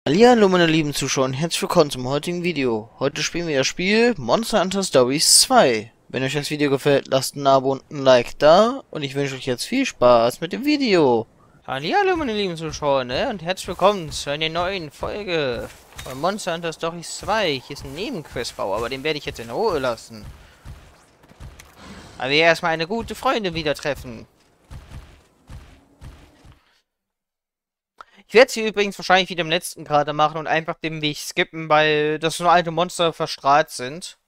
Hallihallo meine lieben Zuschauer und herzlich willkommen zum heutigen Video. Heute spielen wir das Spiel Monster Hunter Stories 2. Wenn euch das Video gefällt, lasst ein Abo und ein Like da und ich wünsche euch jetzt viel Spaß mit dem Video. Hallihallo meine lieben Zuschauer, und herzlich willkommen zu einer neuen Folge von Monster Hunter Stories 2. Hier ist ein Nebenquestbau, aber den werde ich jetzt in Ruhe lassen. Aber wir erstmal eine gute Freundin wieder treffen. Ich werde sie übrigens wahrscheinlich wie dem letzten gerade machen und einfach den Weg skippen, weil das nur alte Monster verstrahlt sind.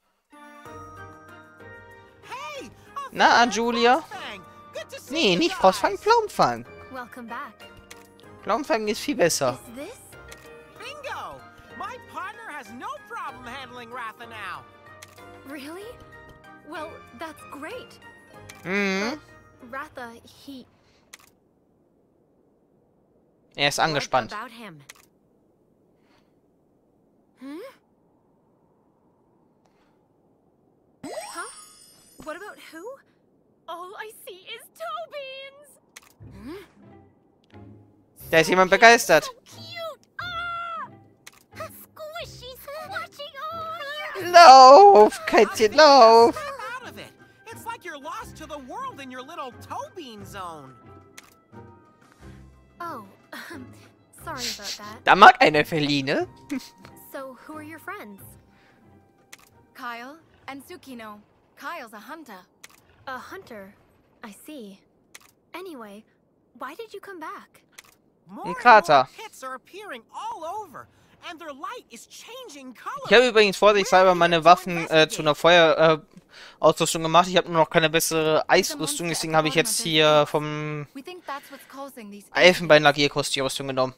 Na, Julia? Nee, nicht Frostfang, Pflaumenfang. Pflaumenfang ist viel besser. Bingo! My partner has no problem handling Ratha now. Really? Well, that's great. Mhm. Ratha, Er ist angespannt. What about him? Huh? What about who? All I see is toe beans. Da ist jemand begeistert. So cute. Squishy, squatching. Oh. Lauf, Kätzchen, lauf. Snap out of it. It's like you're lost to the world in your little toe bean zone. Oh, sorry about that. Da mag eine Feline. So, who are your friends? Kyle and Tsukino. Kyle's a hunter. A hunter. I see. Anyway, why did you come back? More Ein and Krater. more pits are appearing all over, and their light is changing color. Ich habe übrigens vorsichtshalber meine Waffen zu einer Feuerausrüstung gemacht. Ich habe nur noch keine bessere Eisrüstung, deswegen habe ich jetzt hier vom We think that's what's causing these Elfenbeinlagierkost die Rüstung genommen.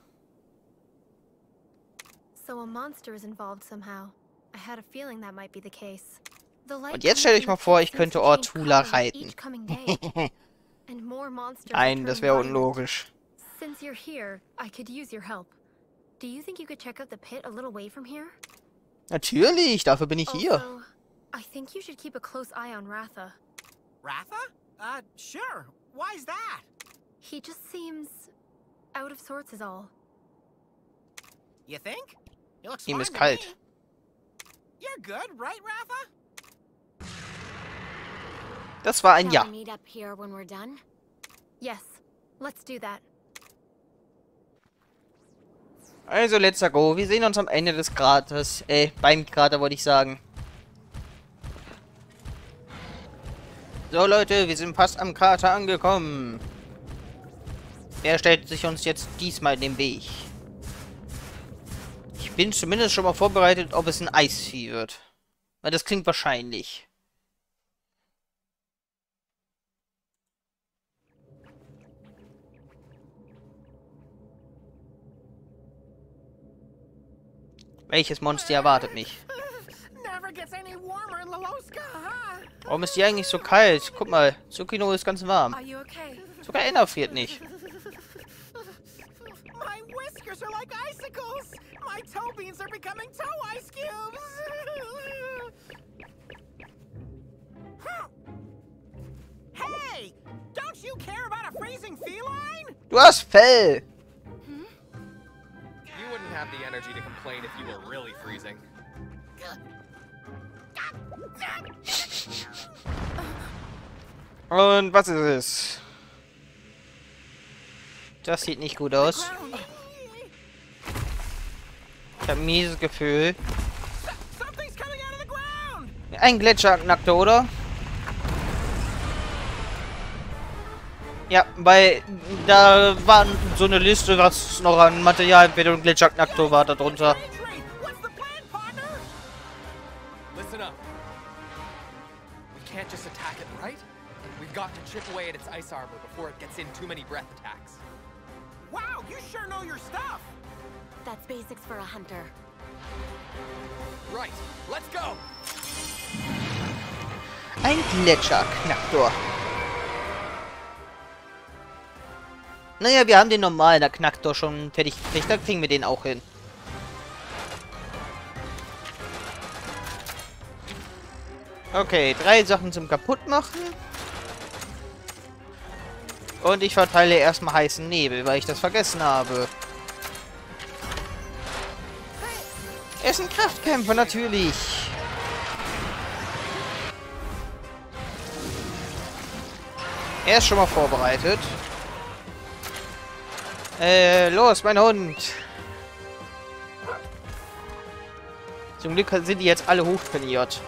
So a monster is involved somehow. I had a feeling that might be the case. The light Und jetzt stellt euch mal vor, ich könnte Ortula reiten. each coming day. And more monsters Nein, are das turning wäre violent. unlogisch. Since you're here, I could use your help. Do you think you could check out the pit a little way from here? Natürlich, dafür bin ich hier. Also, I think you should keep a close eye on Ratha. Ratha? Sure. Why's that? He just seems out of sorts is all. You think? He looks Ihm fine ist to kalt. me. You're good, right, Ratha? Das war ein Ja. Meet up here when we're done? Yes, let's do that. Also, let's go. Wir sehen uns am Ende des Kraters. Beim Krater wollte ich sagen. So, Leute, wir sind fast am Krater angekommen. Wer stellt sich uns jetzt diesmal in den Weg? Ich bin zumindest schon mal vorbereitet, ob es ein Eisvieh wird. Weil das klingt wahrscheinlich. Welches Monster erwartet mich? Never gets any warmer in Laloska, huh? Warum ist die eigentlich so kalt? Guck mal, Tsukino ist ganz warm. Are you okay? Sogar Enna friert nicht. My whiskers are like icicles. My toe beans are becoming toe ice cubes. Hey, don't you care about a freezing feline? Du hast Fell! You wouldn't have the energy to complain if you were really freezing. Und was ist es? Das sieht nicht gut aus. Ich habe ein mieses Gefühl. Something's coming out of the ground. Ein Gletscherknackter, oder? Ja, weil da war so eine Liste, was noch an Material für den Gletscherknackter war darunter. What's the plan, partner? Listen up. We can't just attack it, right? We've got to chip away at its ice armor before it gets in too many breath attacks. Wow, you sure know your stuff. That's basics for a hunter. Right, let's go! Ein Gletscherknacktor. Naja, wir haben den normalen Knacktor schon fertig gekriegt, dann kriegen wir den auch hin. Okay, 3 Sachen zum Kaputtmachen. Und ich verteile erstmal heißen Nebel, weil ich das vergessen habe. Er ist ein Kraftkämpfer, natürlich. Er ist schon mal vorbereitet. Los, mein Hund. Zum Glück sind die jetzt alle hochtrainiert.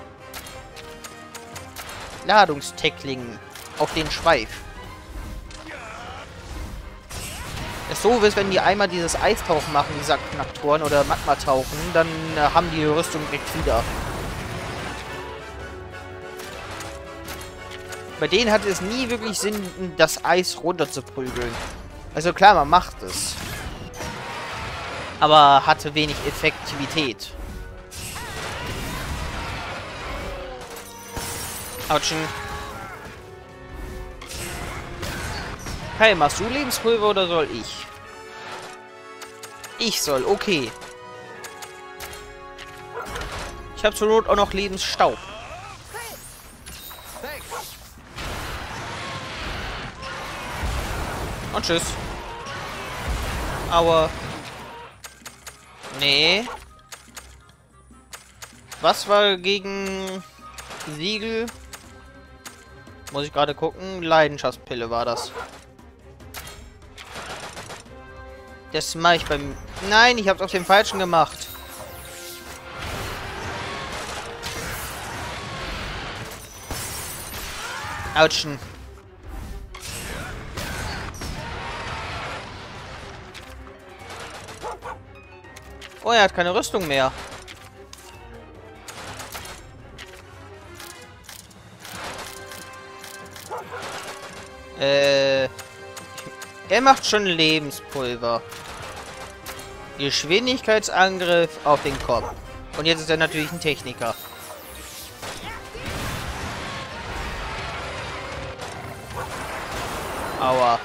Ladungstackling auf den Schweif. Das so ist, wenn die einmal dieses Eistauchen machen, die Knacktoren oder Magma-Tauchen, dann haben die Rüstung direkt wieder. Bei denen hat es nie wirklich Sinn, das Eis runter zu prügeln. Also klar, man macht es. Aber hatte wenig Effektivität. Autschen. Hey, machst du Lebenspulver oder soll ich? Ich soll, okay. Ich habe zur Not auch noch Lebensstaub. Und tschüss. Aua. Nee. Was war gegen Siegel? Muss ich gerade gucken. Leidenschaftspille war das. Das mache ich beim... Nein, ich habe es auf dem Falschen gemacht. Autschen. Oh, er hat keine Rüstung mehr. Er macht schon Lebenspulver. Geschwindigkeitsangriff auf den Kopf. Und jetzt ist er natürlich ein Techniker. Aua.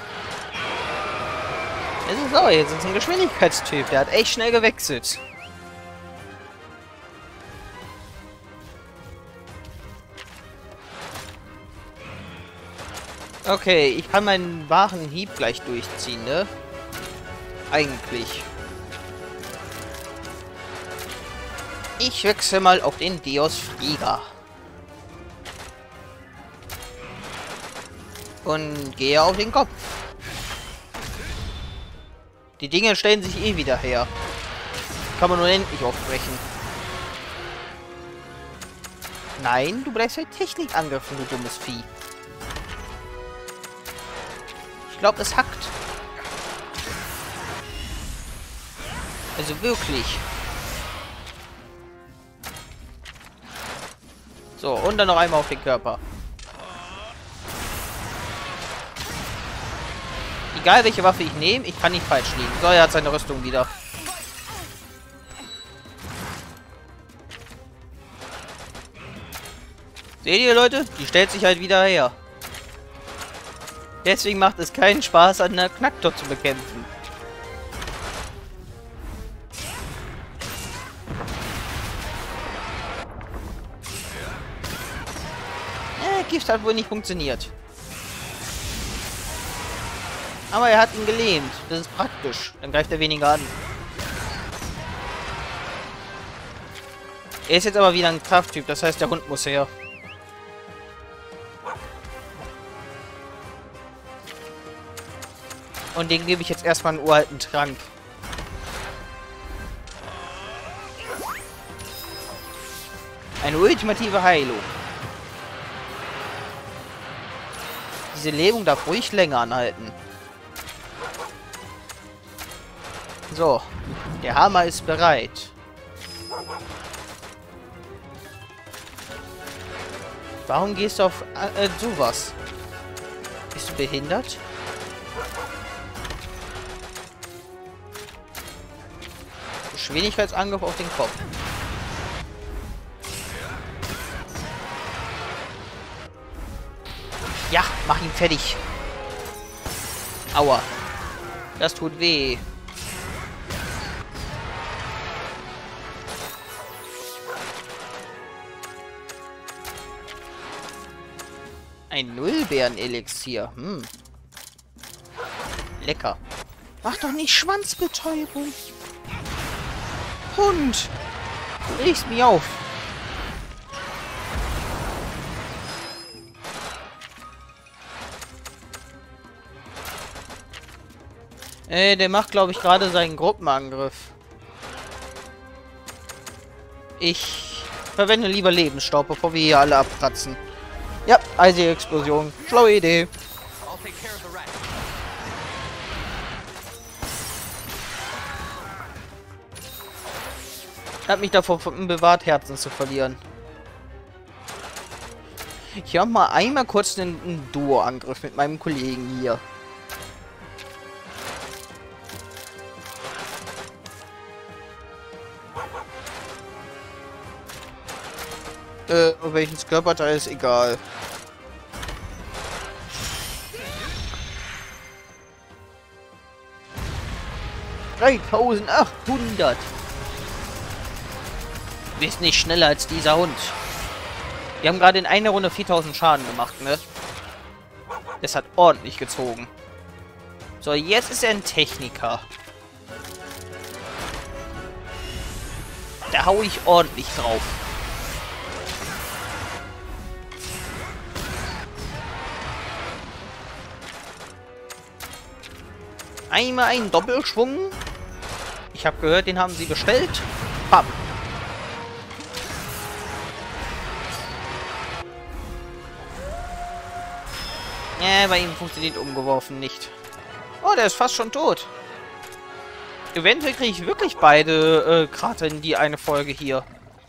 Es ist so, jetzt ist ein Geschwindigkeitstyp. Der hat echt schnell gewechselt. Okay, ich kann meinen wahren Hieb gleich durchziehen, ne? Eigentlich. Ich wechsle mal auf den Deus Flieger. Und gehe auf den Kopf. Die Dinge stellen sich eh wieder her. Kann man unendlich aufbrechen. Nein, du bleibst halt Technik angegriffen, du dummes Vieh. Ich glaube, es hackt. Also wirklich. So, und dann noch einmal auf den Körper. Egal welche Waffe ich nehme, ich kann nicht falsch liegen. So, er hat seine Rüstung wieder. Seht ihr, Leute? Die stellt sich halt wieder her. Deswegen macht es keinen Spaß, an einer Knacktor zu bekämpfen. Gift hat wohl nicht funktioniert. Aber er hat ihn gelähmt. Das ist praktisch. Dann greift er weniger an. Er ist jetzt aber wieder ein Krafttyp. Das heißt, der Hund muss her. Und den gebe ich jetzt erstmal einen uralten Trank. Eine ultimative Heilung. Diese Lähmung darf ruhig länger anhalten. So, der Hammer ist bereit. Warum gehst du auf sowas? Bist du behindert? Geschwindigkeitsangriff auf den Kopf. Ja, mach ihn fertig. Aua. Das tut weh. Ein Nullbeeren-Elixier. Lecker. Mach doch nicht Schwanzbetäubung. Hund. Regst mich auf. Der macht, glaube ich, gerade seinen Gruppenangriff. Ich verwende lieber Lebensstaub, bevor wir hier alle abkratzen. Ja, eisige Explosion. Schlaue Idee. I'll take care of the rest. Hat mich davor bewahrt, Herzen zu verlieren. Ich mache mal einmal kurz einen Duo-Angriff mit meinem Kollegen hier. Welches Körperteil ist egal. $3.800. Du bist nicht schneller als dieser Hund. Wir haben gerade in einer Runde 4000 Schaden gemacht, ne? Das hat ordentlich gezogen. So, jetzt ist er ein Techniker. Da hau ich ordentlich drauf. Einmal einen Doppelschwung. Ich habe gehört, den haben sie bestellt. Bam. Bei ihm funktioniert umgeworfen nicht. Oh, der ist fast schon tot. Eventuell kriege ich wirklich beide Krater in die eine Folge hier.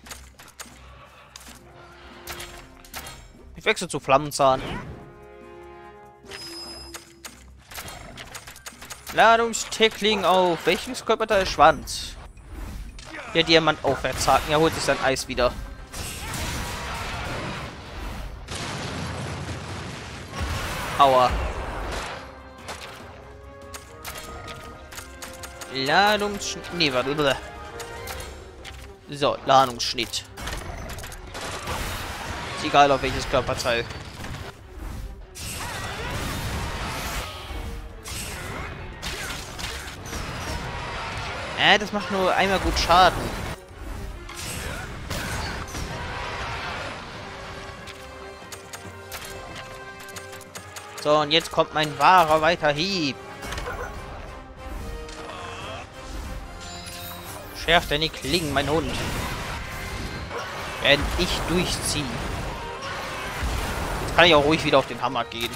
Ich wechsle zu Flammenzahn. Ladungstickling auf. Welches Körperteil? Schwanz. Der Diamant aufwärtshaken. Er holt sich sein Eis wieder. Aua. Ladungsschnitt. Nee, warte. So, Ladungsschnitt. Ist egal auf welches Körperteil. Das macht nur einmal gut Schaden. So, und jetzt kommt mein wahrer weiter Hieb. Schärft deine Klingen, mein Hund. Während ich durchziehe. Jetzt kann ich auch ruhig wieder auf den Hammer gehen.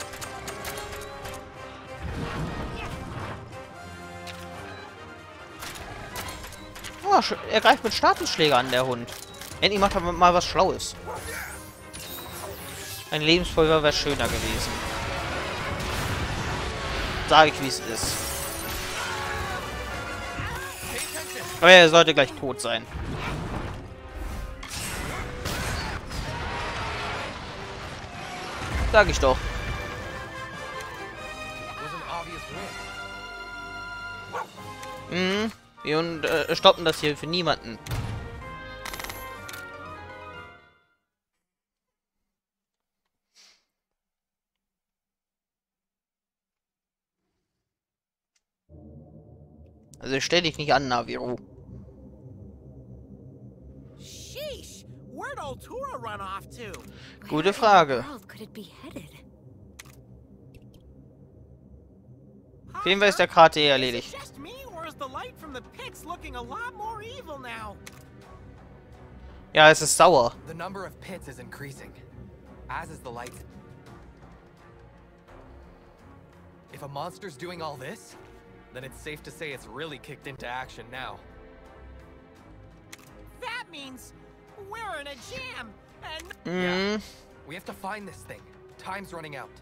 Oh, er greift mit Statusschläger an, der Hund. Endlich macht er mal was Schlaues. Ein Lebenspulver wäre schöner gewesen. Sage ich, wie es ist. Aber er sollte gleich tot sein. Sag ich doch. Wir stoppen das hier für niemanden. Also stell dich nicht an, Naviru. Sheesh! Where'd old Tura run off to? Gute Frage. Auf jeden Fall ist der Krater erledigt. Just me, or is the light from the pits looking a lot more evil now? Ja, es ist sauer. The number of pits is increasing, as is the light. If a monster's doing all this, then it's safe to say it's really kicked into action now. That means we're in a jam, and Yeah. We have to find this thing. Time's running out.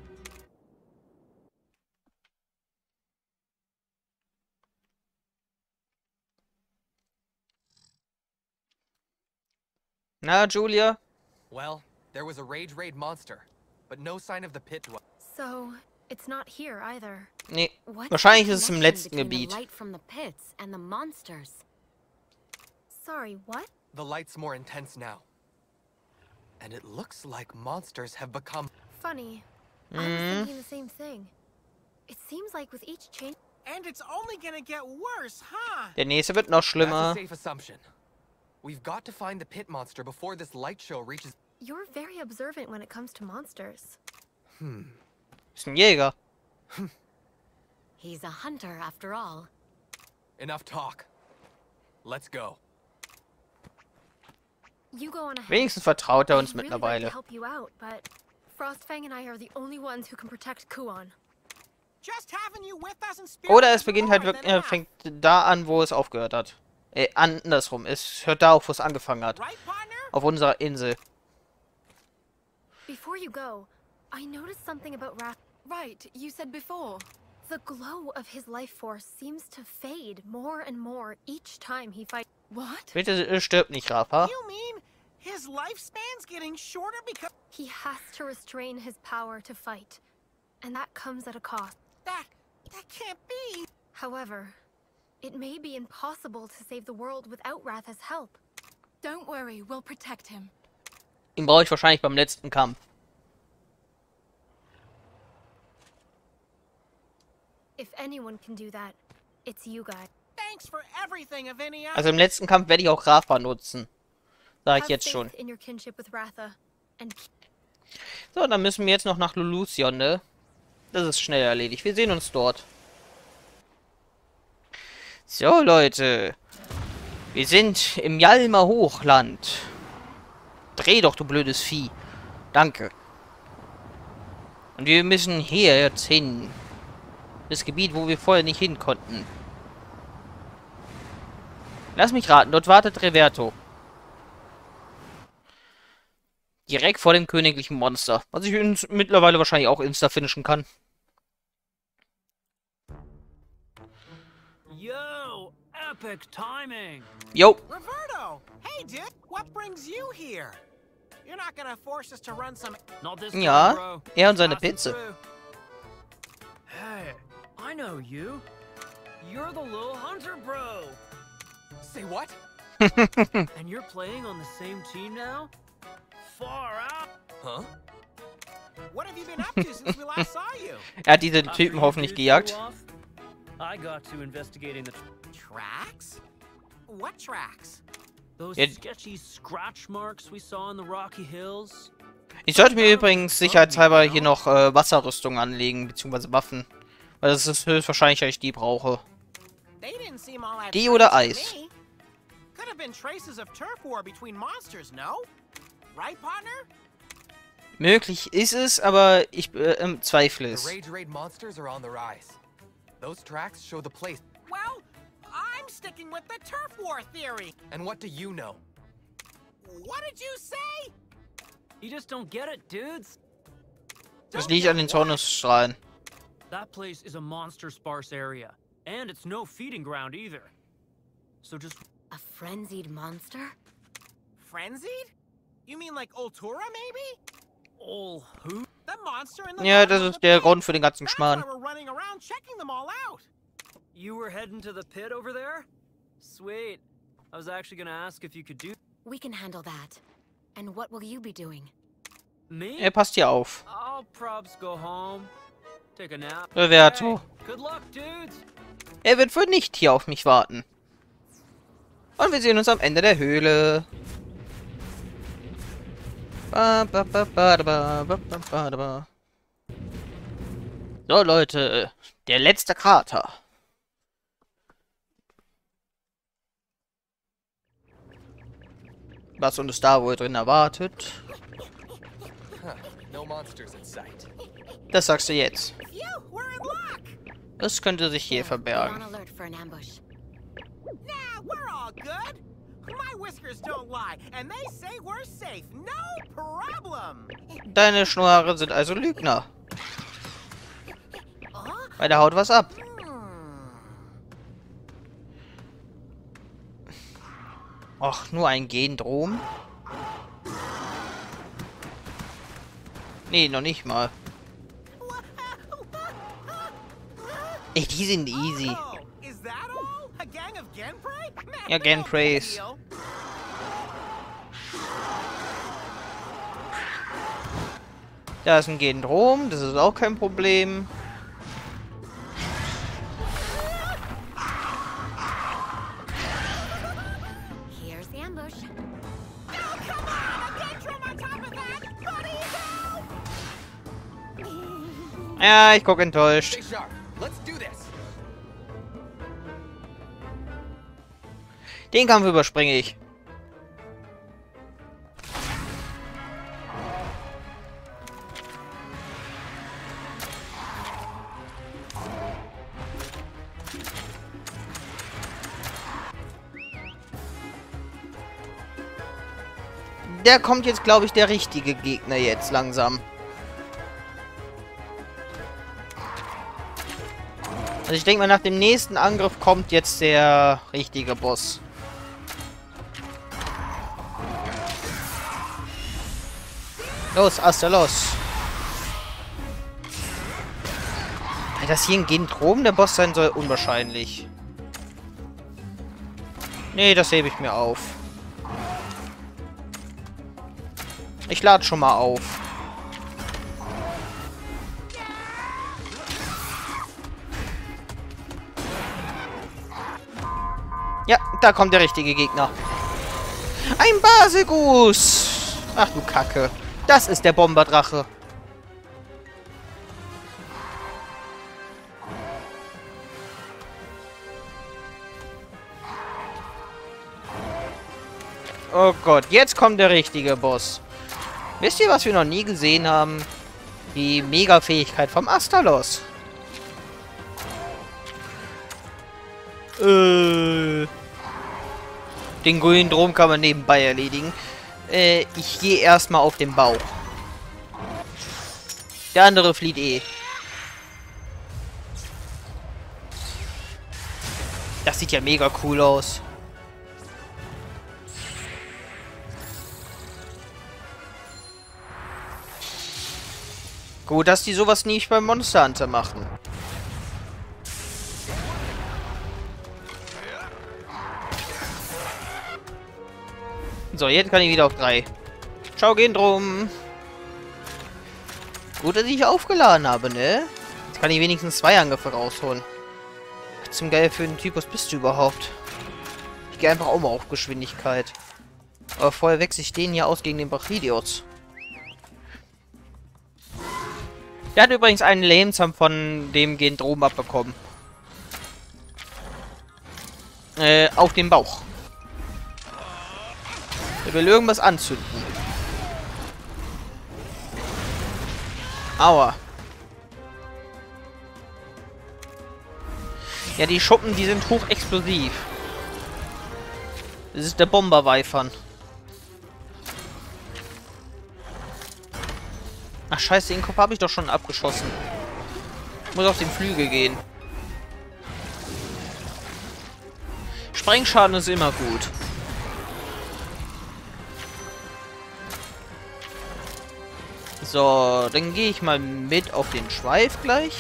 Na, Julia? Well, there was a rage raid monster, but no sign of the pit dweller. So, it's not here either. Nee, What's wahrscheinlich the ist es im connection letzten between the Gebiet. light from the pits and the monsters? Sorry, what? The light's more intense now. And it looks like monsters have become... Funny. I was thinking the same thing. It seems like with each change... it's only gonna get worse, huh? Der nächste wird noch That's a schlimmer. safe assumption. We've got to find the pit monster before this light show reaches... You're very observant when it comes to monsters. Ist ein Jäger. He's a hunter after all. Enough talk. Let's go. You go on ahead. Wenigstens vertraut er uns I'd really like to mittlerweile. help you out, but Frostfang and I are the only ones who can protect Kuon. Just having you with us in spirit Oder es is beginnt halt more wirklich, than enough. fängt da an, wo es aufgehört hat. Andersrum. Es hört da auf, wo es angefangen hat. Right, partner? Auf unserer Insel. Before you go, I noticed something about Wrath. Right, you said before. The glow of his life force seems to fade more and more each time he fights. What? Bitte stirb nicht, Rafa. You mean his lifespan's getting shorter because He has to restrain his power to fight, and that comes at a cost. that can't be. However, it may be impossible to save the world without Ratha's help. Don't worry, we'll protect him. Ihn brauche ich wahrscheinlich beim letzten Kampf. If anyone can do that, it's you guys. Thanks for everything, Avinia. Also im letzten Kampf werde ich auch Rafa nutzen. Sag ich Have jetzt faith schon. in your kinship with Ratha, and So, dann müssen wir jetzt noch nach Lulusion, ne? Das ist schnell erledigt. Wir sehen uns dort. So, Leute. Wir sind im Jalmer Hochland. Dreh doch, du blödes Vieh. Danke. Und wir müssen hier jetzt hin. Das Gebiet, wo wir vorher nicht hin konnten. Lass mich raten, dort wartet Reverto. Direkt vor dem königlichen Monster. Was ich mittlerweile wahrscheinlich auch insta-finishen kann. Yo, epic timing. Jo. Roberto! Hey, dude! What brings you here? You're not gonna force us to run some... Not this Ja, time, bro. er und seine Passing Pizza. through. Hey, I know you. You're the little hunter, bro. Say what? And you're playing on the same team now? Far out. Huh? What have you been up to since we last saw you? Er hat diesen After Typen you hoffentlich dudes gejagt. flew off, I got to investigating Tracks? What tracks? those Ja. sketchy scratch marks we saw in the Rocky Hills. Ich sollte mir übrigens sicherheitshalber hier noch Wasserrüstung anlegen, beziehungsweise Waffen. Weil das ist höchstwahrscheinlich, dass ich die brauche. They didn't seem all that Die oder strange to Eis? me. Could have been traces of turf war between monsters, no? Right, partner? Möglich ist es, aber ich zweifle The es. Rage Raid monsters are on the rise. Those tracks show the place. Well, I'm sticking with the turf war theory. And what do you know? What did you say? You just don't get it, dudes. Das liegt an den Zornesstrahlen. That place is a monster-sparse area. And it's no feeding ground either. So just... A frenzied monster? Frenzied? You mean like Ultura, maybe? Ol who? The monster in the Ja, bottom das of ist the der pit. Grund für den ganzen That's Schmarrn. why we're running around checking them all out. You were heading to the pit over there? Sweet. I was actually gonna ask if you could do... We can handle that. And what will you be doing? Me? Er passt hier auf. I'll probs go home. Take a nap. Roberto. Hey, good luck, dudes. Er wird wohl nicht hier auf mich warten. Und wir sehen uns am Ende der Höhle. So, Leute. Der letzte Krater. Was uns da wohl drin erwartet, Huh. No monsters in sight. das sagst du jetzt. Phew, we're in luck. Es könnte sich hier Be on verbergen. alert for an ambush. Nah, we're all good. My whiskers don't lie, and they say we're safe. No problem. Deine Schnurrhaare sind also Lügner. Huh? Weil der haut was ab. Ach, nur ein Gendrom? Nee, noch nicht mal. Ey, die sind easy. Oh, is that all? A gang of Genprey? Man, Ja, no Genpreys. big deal. Da ist ein Gendrom, das ist auch kein Problem. Here's the ambush. Oh, come on! A Gentrum on top of that! Buddy, help! Ja, ich guck enttäuscht. Stay sharp. Let's do this. Den Kampf überspringe ich. Der kommt jetzt, glaube ich, der richtige Gegner jetzt langsam. Also ich denke mal, nach dem nächsten Angriff kommt jetzt der richtige Boss. Los, Asta, los. Dass hier ein Gendrom der Boss sein soll, unwahrscheinlich. Nee, das hebe ich mir auf. Ich lade schon mal auf. Ja, da kommt der richtige Gegner. Ein Basegus! Ach du Kacke. Das ist der Bomberdrache. Oh Gott, jetzt kommt der richtige Boss. Wisst ihr, was wir noch nie gesehen haben? Die Mega-Fähigkeit vom Astalos. Den grünen Drum kann man nebenbei erledigen. Ich gehe erstmal auf den Bauch. Der andere flieht eh. Das sieht ja mega cool aus. Gut, dass die sowas nicht beim Monster Hunter machen. So, jetzt kann ich wieder auf 3. Ciao, gehen drum. Gut, dass ich aufgeladen habe, ne? Jetzt kann ich wenigstens 2 Angriffe rausholen. Was zum Geil für einen Typus bist du überhaupt? Ich gehe einfach auch mal auf Geschwindigkeit. Aber vorher wechsle ich den hier aus gegen den Brachidios. Der hat übrigens einen Lehmzahn von dem Gendrom abbekommen. Auf den Bauch. Er will irgendwas anzünden. Aua. Ja, die Schuppen, die sind hochexplosiv. Das ist der Bomberweifern. Ach scheiße, den Kopf habe ich doch schon abgeschossen. Ich muss auf den Flügel gehen. Sprengschaden ist immer gut. So, dann gehe ich mal mit auf den Schweif gleich.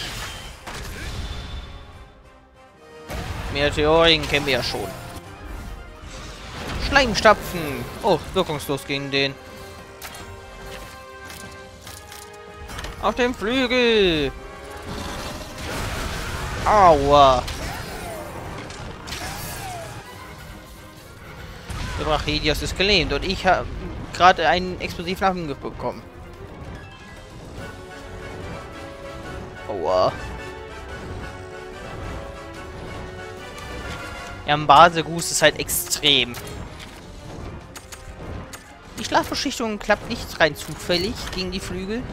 Meteoren kennen wir ja schon. Schleimstapfen. Oh, wirkungslos gegen den. Auf dem Flügel. Aua. Der Brachidios ist gelähmt und ich habe gerade einen explosiven Angriff bekommen. Aua. Ja, ein Basegus ist halt extrem. Die Schlafbeschichtung klappt nicht rein zufällig gegen die Flügel.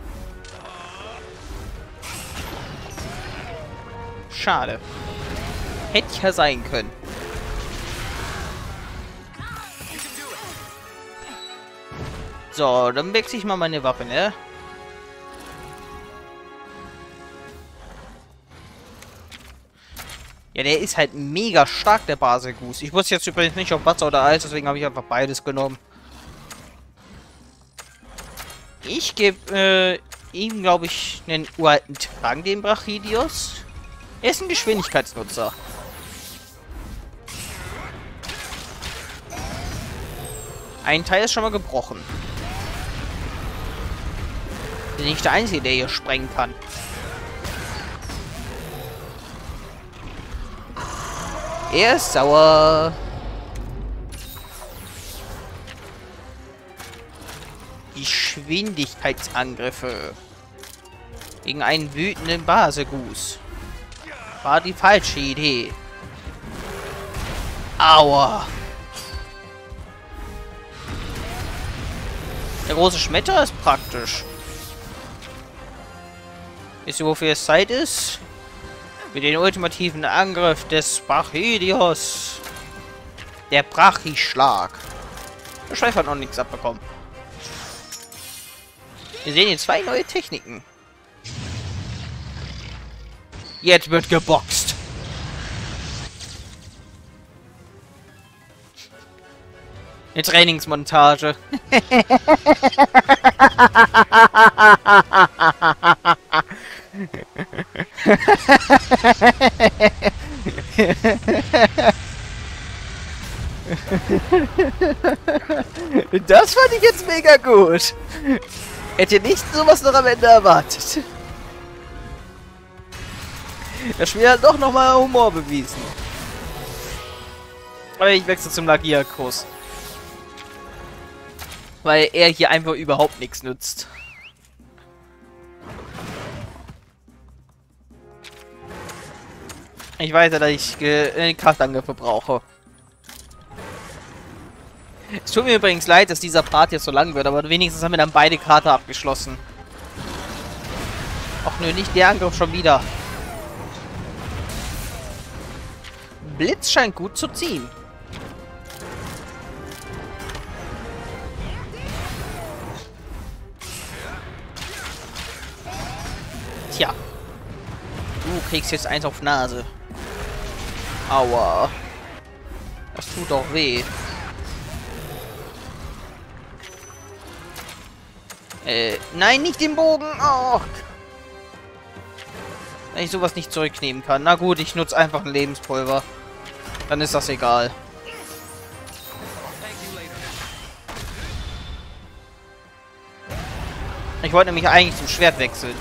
Schade. Hätte ja sein können. So, dann wechsle ich mal meine Waffe, ne? Ja, der ist halt mega stark, der Basegus. Ich wusste jetzt übrigens nicht, ob Wasser oder Eis, deswegen habe ich einfach beides genommen. Ich gebe ihm, glaube ich, einen uralten Trank, den Brachidios. Er ist ein Geschwindigkeitsnutzer. Ein Teil ist schon mal gebrochen. Bin nicht der Einzige, der hier sprengen kann. Er ist sauer. Geschwindigkeitsangriffe. Gegen einen wütenden Basegus. War die falsche Idee. Aua. Der große Schmetter ist praktisch. Wisst ihr, wofür es Zeit ist? Für den ultimativen Angriff des Brachelios. Der Brachischlag. Der Schweif hat noch nichts abbekommen. Wir sehen hier 2 neue Techniken. Jetzt wird geboxt. Eine Trainingsmontage. Das fand ich jetzt mega gut. Hätte nicht sowas noch am Ende erwartet. Das Spiel hat doch nochmal Humor bewiesen. Aber ich wechsle zum Lagierkurs. Weil er hier einfach überhaupt nichts nützt. Ich weiß ja, dass ich Kraftangriffe brauche. Es tut mir übrigens leid, dass dieser Part jetzt so lang wird, aber wenigstens haben wir dann beide Karte abgeschlossen. Ach nö, nicht der Angriff schon wieder. Blitz scheint gut zu ziehen. Tja. Du kriegst jetzt eins auf Nase. Aua. Das tut doch weh. Nein, nicht den Bogen. Oh. Wenn ich sowas nicht zurücknehmen kann. Na gut, ich nutze einfach ein Lebenspulver. Dann ist das egal. Ich wollte nämlich eigentlich zum Schwert wechseln.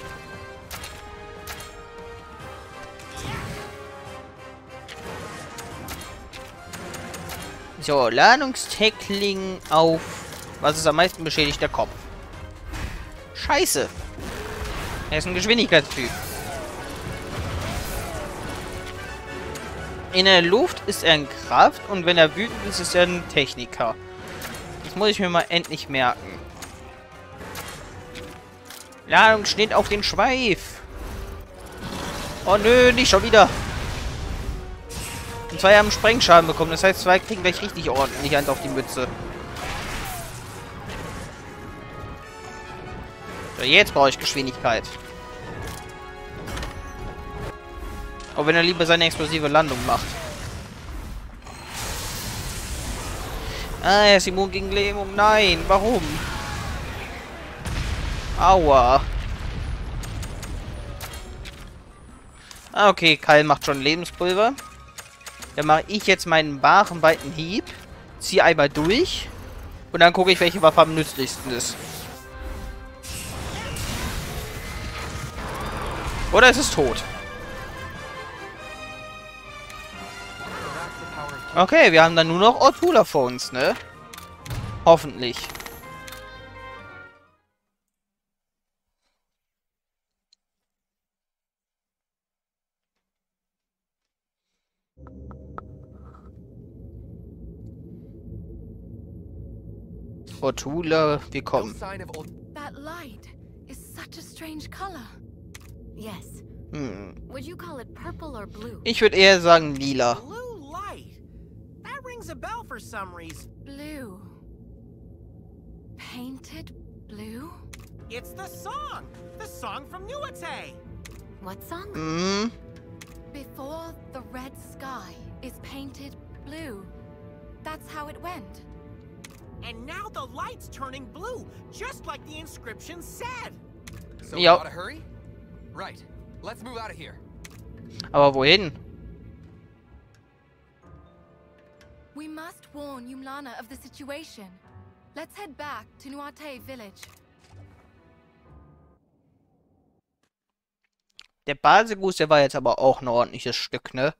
So, Ladungstackling auf... Was ist am meisten beschädigt? Der Kopf. Scheiße. Er ist ein Geschwindigkeitstyp. In der Luft ist er ein Kraft und wenn er wütend ist, ist er ein Techniker. Das muss ich mir mal endlich merken. Ladungsschnitt auf den Schweif. Oh nö, nicht schon wieder. Und 2 haben Sprengschaden bekommen. Das heißt, 2 kriegen gleich richtig ordentlich eins auf die Mütze. So, jetzt brauche ich Geschwindigkeit. Auch wenn er lieber seine explosive Landung macht. Ah, er ist immun gegen Lähmung. Nein, warum? Aua. Ah, okay, Kyle macht schon Lebenspulver. Dann mache ich jetzt meinen barenweiten Hieb. Ziehe einmal durch. Und dann gucke ich, welche Waffe am nützlichsten ist. Oder es ist tot. Okay, wir haben dann nur noch Ortula vor uns, ne? Hoffentlich. Ortula, wir kommen. That light is such a strange color. Yes. Would you call it purple or blue? Ich würde eher sagen lila. Blue light. That rings a bell for some reason. Blue. Painted blue? It's the song. The song from Nuate. What song? Before the red sky is painted blue. That's how it went. And now the light's turning blue, just like the inscription said. So we Yep. gotta hurry? Right. Let's move out of here. Aber wohin? We must warn Yumlana of the situation. Let's head back to Nuate village. Der Basegus, der war jetzt aber auch ein ordentliches Stück, ne?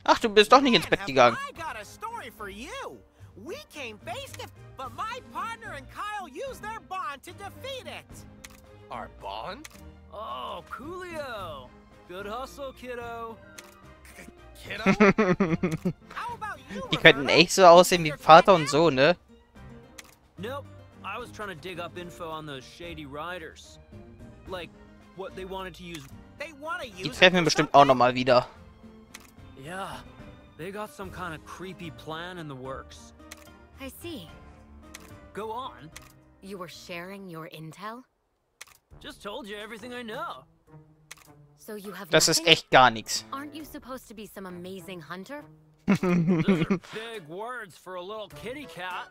Ach, du bist doch nicht ins Bett gegangen. I got a story for you. We came face to, but my partner and Kyle used their bond to defeat it. Our bond? Oh, Coolio! Good hustle, kiddo. Kiddo? How about you, Die könnten Roberto? echt so aussehen wie Vater und Sohn, ne? Nope. I was trying to dig up info on those shady riders. Like, what they wanted to use. They wanna use Die it treffen wir for bestimmt auch nochmal wieder. Yeah. They got some kind of creepy plan in the works. I see. Go on. You were sharing your intel? Just told you everything I know. So you have Das ist nothing? echt gar nichts. Aren't you supposed to be some amazing hunter? Those are big words for a little kitty cat.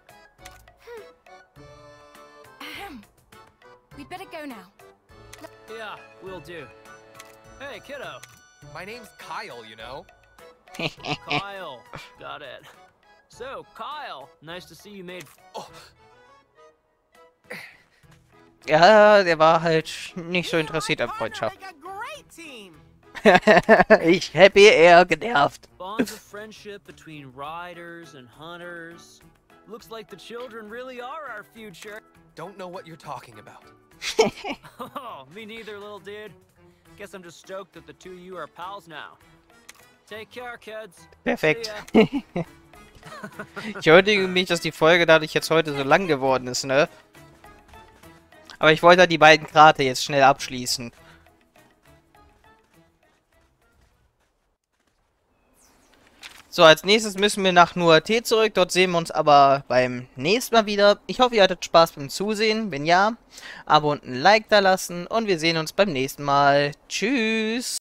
Ahem. We'd better go now. Yeah, will do. Hey, kiddo. My name's Kyle, you know. Kyle. Got it. So, Kyle, nice to see you made... Oh, Ja, der war halt nicht so You and interessiert my an partner Freundschaft. make a great team. Ich happy, er genervt. bonds of friendship between riders and hunters. Looks like the children really are our future. don't know what you're talking about. Oh, me neither, little dude. Guess I'm just stoked that the two of you are pals now. Take care, kids. Perfekt. See ya. Ich entschuldige mich, dass die Folge dadurch jetzt heute so lang geworden ist, ne? Aber ich wollte die beiden Grate jetzt schnell abschließen. So, als nächstes müssen wir nach Nuat zurück. Dort sehen wir uns aber beim nächsten Mal wieder. Ich hoffe, ihr hattet Spaß beim Zusehen. Wenn ja, Abo und ein Like da lassen. Und wir sehen uns beim nächsten Mal. Tschüss.